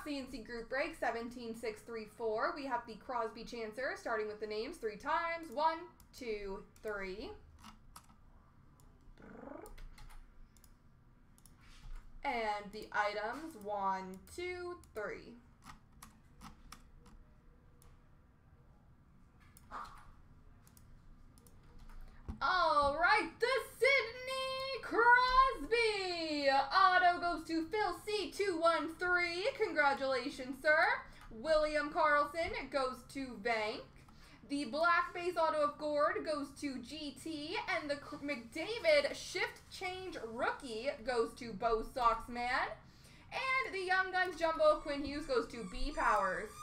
CNC group break 17634. We have the Crosby Chancer, starting with the names 3 times. 1, 2, 3. And the items 1, 2, 3. All right, the Sidney Crosby auto goes to Phil C213. Congratulations, sir. William Carlson goes to Bank. The black base auto of Gord goes to GT, and the McDavid shift change rookie goes to Bo Soxman. And the Young Guns jumbo of Quinn Hughes goes to B Powers.